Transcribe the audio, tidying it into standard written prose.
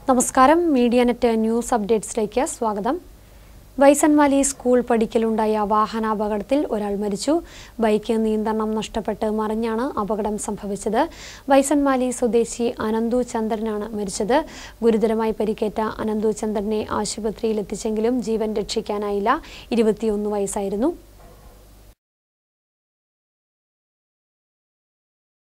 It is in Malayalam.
നമസ്കാരം മീഡിയനെറ്റ് ന്യൂസ് അപ്ഡേറ്റ്സിലേക്ക് സ്വാഗതം. വൈസൻവാലി സ്കൂൾ പടിക്കലുണ്ടായ വാഹനാപകടത്തിൽ ഒരാൾ മരിച്ചു. ബൈക്ക് നിയന്ത്രണം നഷ്ടപ്പെട്ട് മറിഞ്ഞാണ് അപകടം സംഭവിച്ചത്. വൈസൻവാലി സ്വദേശി അനന്തു ചന്ദ്രനാണ് മരിച്ചത്. ഗുരുതരമായി പരിക്കേറ്റ അനന്തു ചന്ദ്രനെ ആശുപത്രിയിൽ എത്തിച്ചെങ്കിലും ജീവൻ രക്ഷിക്കാനായില്ല. 21 വയസ്സായിരുന്നു.